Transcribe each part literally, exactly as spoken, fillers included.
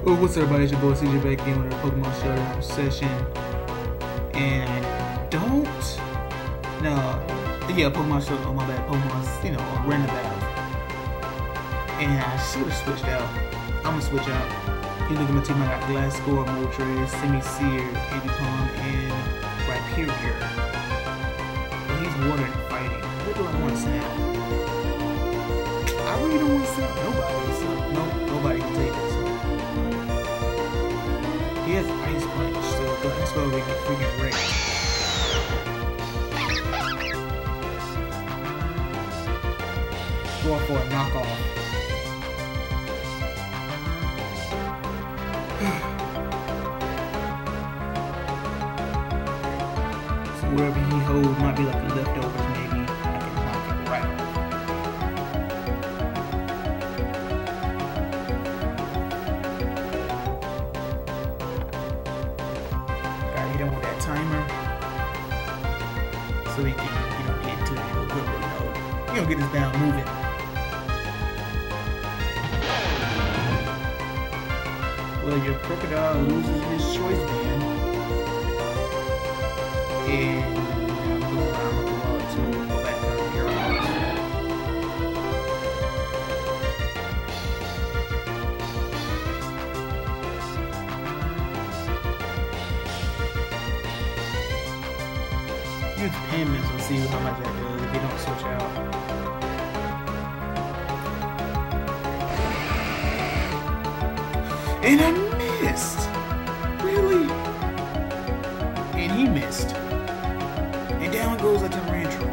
Well, what's up, everybody? It's your boy C J back in with a Pokemon Showdown session. And I don't. No. Yeah, Pokemon Showdown. Oh, my bad. Pokemon's, you know, a random battle. And I should have switched out. I'm gonna switch out. You look at my team, I got Glasgow, Moltres, Semi-Seer, Avipom, and Rhyperior. But he's water and fighting. What do I want to send out? I really don't want to send out nobody. So, no, nobody can take this. He has Ice Punch, so let's go we get freaking wrecked. Going for a knockoff. So wherever he holds might be like the leftovers, maybe I can knock it right off. Gotta hit him with that timer so he can, you know, get to it. Good, you know, you know, get this down moving. Well, your crocodile loses his choice band, and I'm going to go out to go back down here. Use payments and see how much that does if you don't switch out. And I missed! Really? And he missed. And down goes a Tarantula.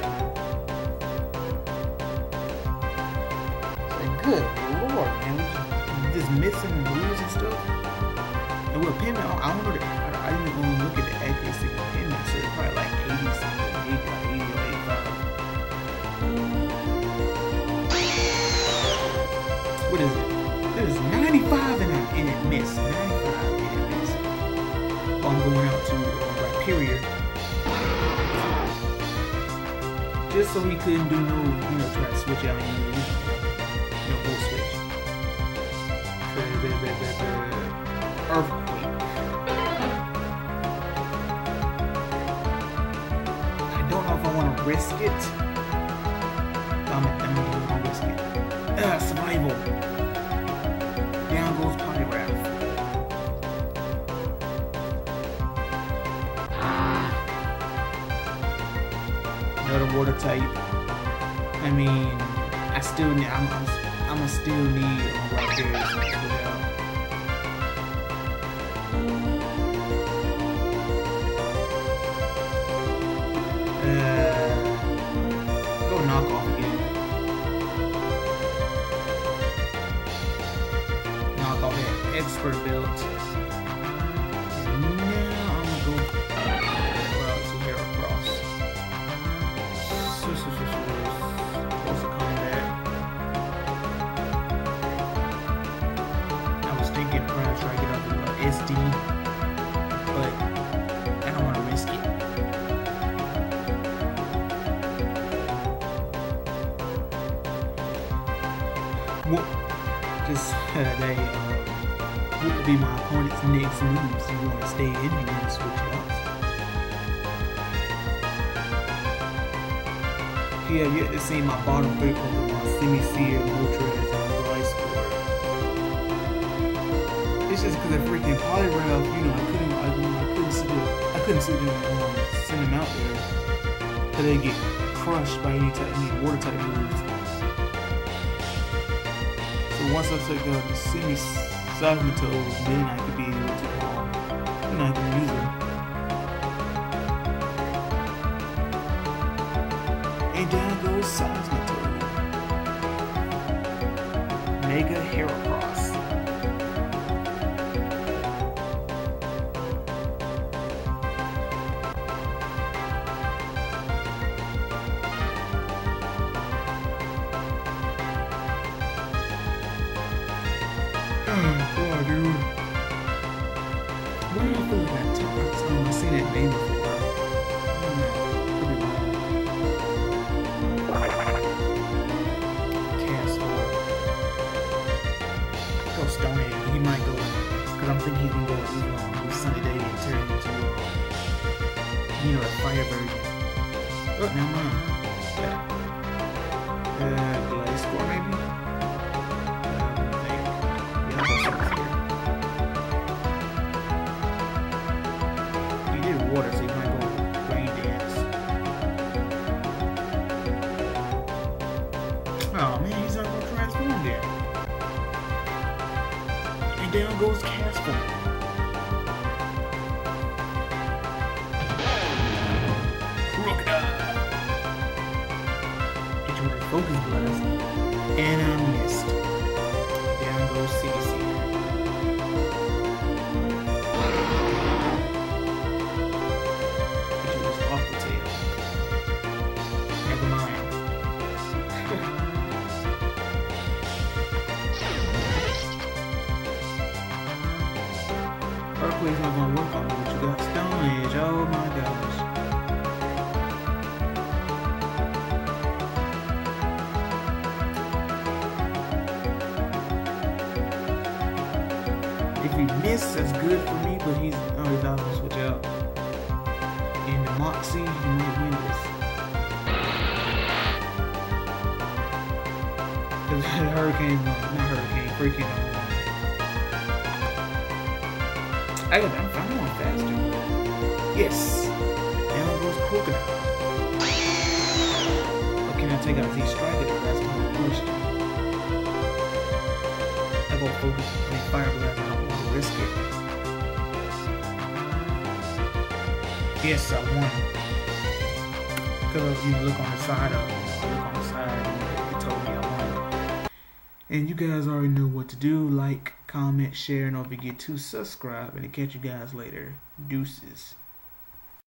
Like, good lord, man. Just missing and losing stuff. And with a pin, I don't know the, I didn't even look at the accuracy of the pin, so it's probably like eighty something, maybe like eighty or eighty-five. What is it? It is ninety-five and, I, and it missed. ninety-five and it missed. Well, I'm going out to uh, Rhyperior. Just so he couldn't do no, you know, try to switch out and you know, go switch. Earthquake. I don't know if I want to risk it. I'm, I'm going to risk it. Ah, survival. Down goes Poliwrath. Another water type. I mean, I still need. I'm. I'm, I'm gonna still need a right there to switch out. Uh, go knock off again. Knock off that expert build. And now I'm gonna go well, to Heracross. Close to combat. I was thinking perhaps try to get up with S D, but I don't want to risk it. What? Just uh, they. Uh, What would be my opponent's next moves? You want to stay in, you want to switch out. Yeah, you have to see my bottom three Pokemon, Semi-Seer, Moltres, and Gliscor. It's just because of freaking Poliwrath, you know, I couldn't, I, I couldn't sit there, I couldn't sit there and um, send them out there. Because they get crushed by any type, any water type moves. So once I took out the Semi-Seer, Seismitoad, then I could be able to, um, you know, I can use them. And down goes Seismitoad. Mega Heracross. Oh, dude. Why do I feel like I talked? Oh, I've seen that name before. Oh, no. Could be wrong. Cast. Go Stone Age. He might go he's gonna go even on a sunny day and turn into, you know, a fire version. Oh, never mind. Uh, Blaze Score maybe? Uh, I think. Yeah, I'll go here. He did water, so he might go rain dance. Oh man, he's not gonna transform yet. And down goes Casper. Focus blast, and I missed. Down goes C D C. It was off the tail. Never mind. Earthquake's not gonna work on me, but you got Stone Edge. Oh my gosh. If he missed, that's good for me, but he's oh he's not gonna switch out. In the Moxie, he might win this. Cause the Hurricane, no, not Hurricane, freaking. I got I'm, I'm going faster. Yes. Down goes Crocodile. But can I take out these Striker? That's my question. I go focus on Fire Blast. I don't want to risk it. Yes, I won. Because you look on the side of you know, look on the side and it told me I won. And you guys already know what to do. Like, comment, share, and don't forget to subscribe. And to catch you guys later. Deuces.